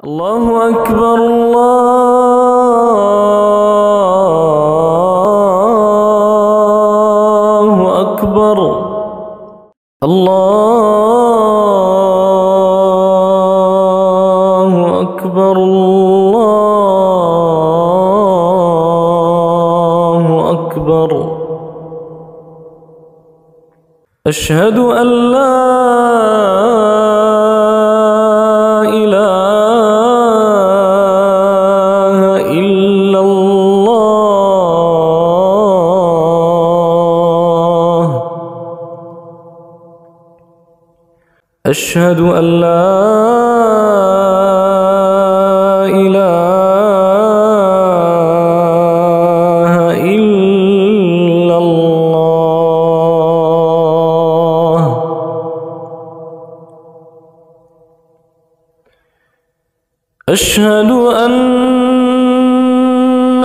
الله أكبر الله أكبر الله أكبر الله أكبر أشهد أن لا أشهد أن لا إله إلا الله أشهد أن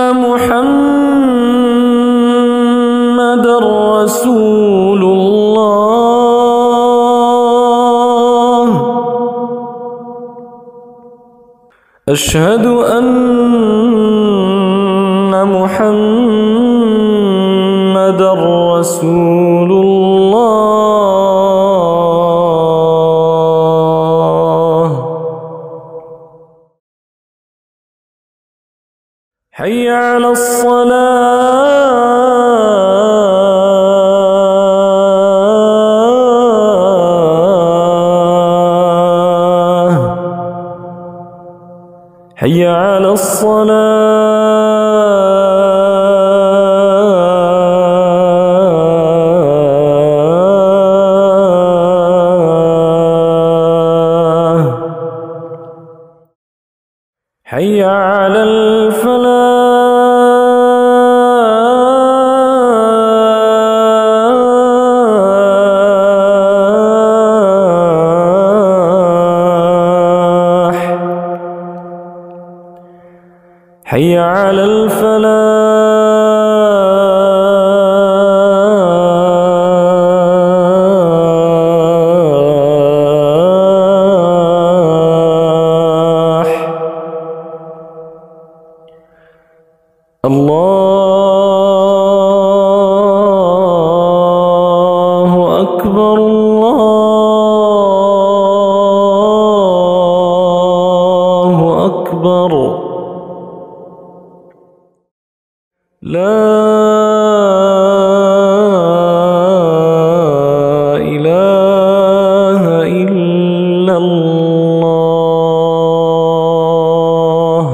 محمدًا رسول الله أشهد أن محمدًا رسول الله حي على حي على الصلاة حي على الفلاح حي على الفلاح الله أكبر الله أكبر لا إله إلا الله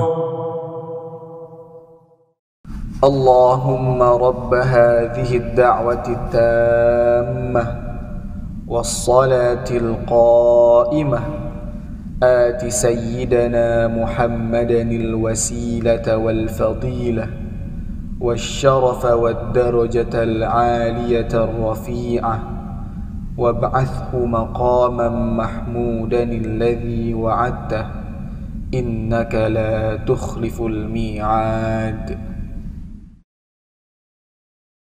اللهم رب هذه الدعوة التامة والصلاة القائمة آت سيدنا محمدا الوسيلة والفضيلة والشرف والدرجة العالية الرفيعة وابعثه مقاما محمودا الذي وعدته إنك لا تخلف الميعاد